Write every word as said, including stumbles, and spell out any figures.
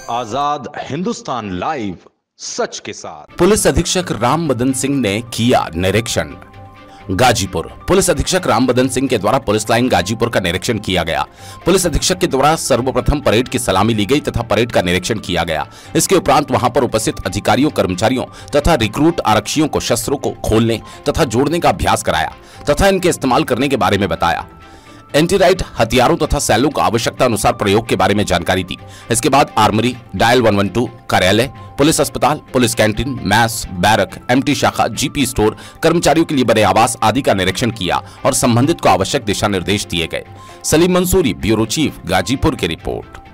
आजाद Hindustan live, सच के साथ। Police अधीक्षक राम बदन सिंह ने किया निरीक्षण। गाजीपुर पुलिस अधीक्षक राम बदन सिंह के द्वारा पुलिस लाइन गाजीपुर का निरीक्षण किया गया। पुलिस अधीक्षक के द्वारा सर्वप्रथम परेड की सलामी ली गई तथा परेड का निरीक्षण किया गया। इसके उपरांत वहां पर उपस्थित अधिकारियों, कर्मचारियों तथा रिक्रूट आरक्षियों को शस्त्रों को खोलने तथा जोड़ने का अभ्यास कराया तथा इनके इस्तेमाल करने के बारे में बताया। एंटी राइट हथियारों तथा सैलों को आवश्यकता अनुसार प्रयोग के बारे में जानकारी दी। इसके बाद आर्मरी, डायल एक सौ बारह, कार्यालय, पुलिस अस्पताल, police canteen, mess, barrack, MT शाखा, जीपी स्टोर, कर्मचारियों के लिए बने आवास आदि का निरीक्षण किया और संबंधित को आवश्यक दिशा निर्देश दिए गए। सलीम मंसूरी, ब्यूरो चीफ, गाजीपुर की रिपोर्ट।